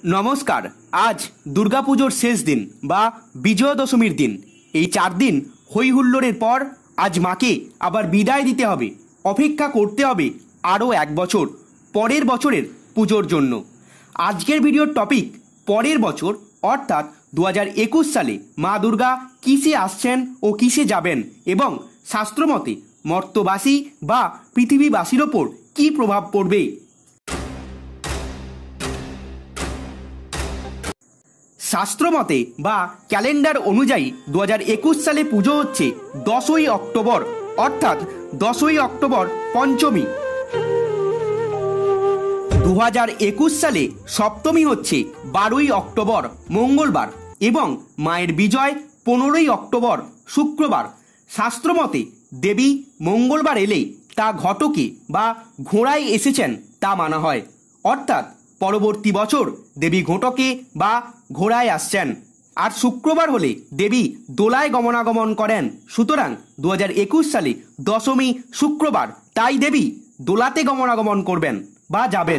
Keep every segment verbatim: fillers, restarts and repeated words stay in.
নমস্কার। আজ দুর্গাপুজোর শেষ দিন বা বিজয়া দশমীর দিন। এই চার দিন হই হুল্লোড়ের পর আজ মাকে আবার বিদায় দিতে হবে। অপেক্ষা করতে হবে আরও এক বছর পরের বছরের পুজোর জন্য। আজকের ভিডিওর টপিক পরের বছর অর্থাৎ দু হাজার একুশ সালে মা দুর্গা কিসে আসছেন ও কিসে যাবেন এবং শাস্ত্রমতে মর্ত্যবাসী বা পৃথিবীবাসীর ওপর কী প্রভাব পড়বে। শাস্ত্রমতে বা ক্যালেন্ডার অনুযায়ী দু হাজার একুশ সালে পুজো হচ্ছে দশই অক্টোবর অর্থাৎ দশই অক্টোবর পঞ্চমী। দু হাজার একুশ সালে সপ্তমী হচ্ছে বারোই অক্টোবর মঙ্গলবার এবং মায়ের বিজয় পনেরোই অক্টোবর শুক্রবার। শাস্ত্রমতে দেবী মঙ্গলবার এলে তা ঘটকে বা ঘোড়ায় এসেছেন তা মানা হয়, অর্থাৎ পরবর্তী বছর দেবী ঘটকে বা ঘোড়ায় আসছেন। আর শুক্রবার হলে দেবী দোলায় গমনাগমন করেন। সুতরাং দু হাজার একুশ সালে দশমী শুক্রবার, তাই দেবী দোলাতে গমনাগমন করবেন বা যাবেন।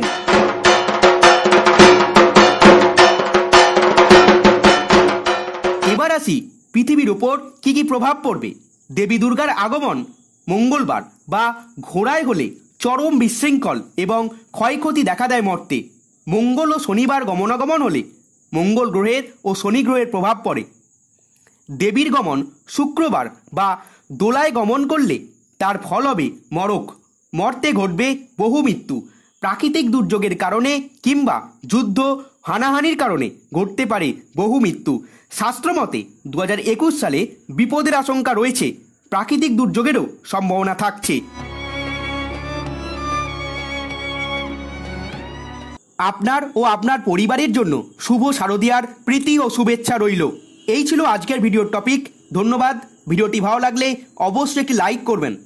এবার আসি পৃথিবীর উপর কি কি প্রভাব পড়বে। দেবী দুর্গার আগমন মঙ্গলবার বা ঘোড়ায় হলে চরম বিশৃঙ্খল এবং ক্ষয়ক্ষতি দেখা দেয় মর্তে। মঙ্গল ও শনিবার গমনাগমন হলে মঙ্গল গ্রহের ও শনি গ্রহের প্রভাব পড়ে। দেবীর গমন শুক্রবার বা দোলায় গমন করলে তার ফল হবে মরক। মর্তে ঘটবে বহু মৃত্যু। প্রাকৃতিক দুর্যোগের কারণে কিংবা যুদ্ধ হানাহানির কারণে ঘটতে পারে বহু মৃত্যু। শাস্ত্রমতে দু হাজার একুশ সালে বিপদের আশঙ্কা রয়েছে, প্রাকৃতিক দুর্যোগেরও সম্ভাবনা থাকছে। আপনার ও আপনার পরিবারের জন্য শুভ শারদীয়ার প্রীতি ও শুভেচ্ছা রইল। এই ছিল আজকের ভিডিওর টপিক। ধন্যবাদ। ভিডিওটি ভালো লাগলে অবশ্যই একটি লাইক করবেন।